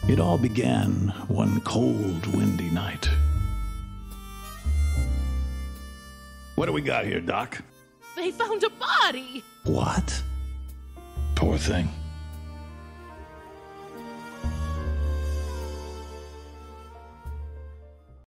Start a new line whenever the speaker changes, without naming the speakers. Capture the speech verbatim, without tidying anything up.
It all began one cold, windy night. What do we got here, Doc?
They found a body!
What? Poor thing.